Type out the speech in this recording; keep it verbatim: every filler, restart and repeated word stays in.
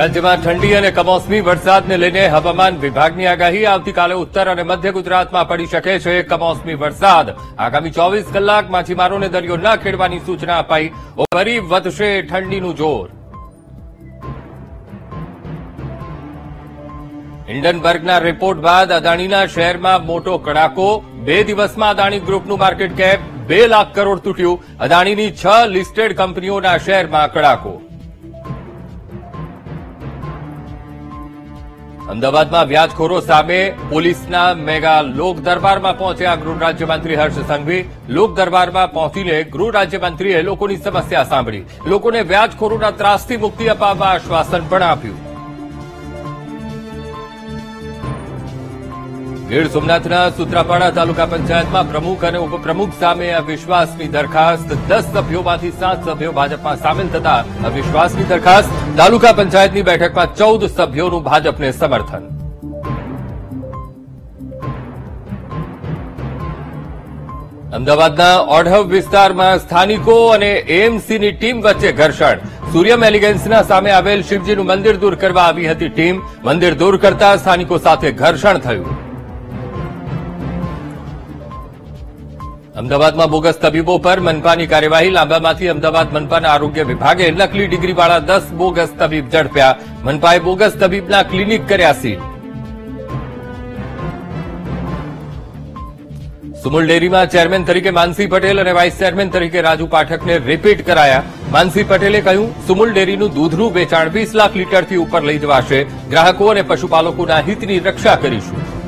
રાજ્યમાં ઠંડી અને કમોસમી વરસાદને લઈને હવામાન વિભાગની આગાહી આવતીકાલે ઉત્તર અને મધ્ય ગુજરાતમાં પડી શકે છે કમોસમી વરસાદ આગામી ચોવીસ કલાક માછીમારોને દરિયો ન ખેડવાની સૂચના અપાઈ ફરી વધશે ઠંડીનું જોર હિન્ડનબર્ગના રિપોર્ટ બાદ અદાણીના શેરમાં મોટો કડાકો બે દિવસમાં અદાણી ગ્રુપનું માર્કેટ કેપ બે લાખ કરોડ તૂટ્યું અદાણીની છ લિસ્ટેડ કંપનીઓના શેરમાં કડાકો અમદાવાદમાં વ્યાજખોરો સામે પોલીસના મેગા લોક દરબારમાં પહોંચ્યા ગૃહ રાજ્યમંત્રી હર્ષ સંઘવી લોક દરબારમાં પહોંચીને ગૃહ રાજ્યમંત્રીએ લોકોની સમસ્યા સાંભળી લોકોને વ્યાજખોરોના ત્રાસથી મુક્તિ અપાવવા આશ્વાસન પણ આપ્યું ગીર સોમનાથના સૂત્રાપાડા તાલુકા પંચાયતમાં પ્રમુખ અને ઉપપ્રમુખ સામે અવિશ્વાસની દરખાસ્ત દસ સભ્યોમાંથી સાત સભ્યો ભાજપમાં સામેલ થતા અવિશ્વાસની દરખાસ્ત તાલુકા પંચાયતની બેઠકમાં ચૌદ સભ્યોનું ભાજપને સમર્થન અમદાવાદના ઓઢવ વિસ્તારમાં સ્થાનિકો અને એએમસીની ટીમ વચ્ચે ઘર્ષણ સૂર્યમ એલિગન્સના સામે આવેલ શિવજીનું મંદિર દૂર કરવા આવી હતી ટીમ મંદિર દૂર કરતા સ્થાનિકો સાથે ઘર્ષણ થયું અમદાવાદમાં બોગસ તબીબો પર મનપાની કાર્યવાહી લાંબામાંથી અમદાવાદ મનપાના આરોગ્ય વિભાગે નકલી ડિગ્રીવાળા દસ બોગસ તબીબ ઝડપ્યા મનપાએ બોગસ તબીબના ક્લિનિક કર્યા સીલ સુમુલ ડેરીમાં ચેરમેન તરીકે માનસી પટેલ અને વાઇસ ચેરમેન તરીકે રાજુ પાઠકને રિપીટ કરાયા માનસી પટેલે કહ્યું સુમુલ ડેરીનું દૂધનું વેચાણ વીસ લાખ લીટરથી ઉપર લઈ જવાશે ગ્રાહકો અને પશુપાલકોના હિતની રક્ષા કરીશું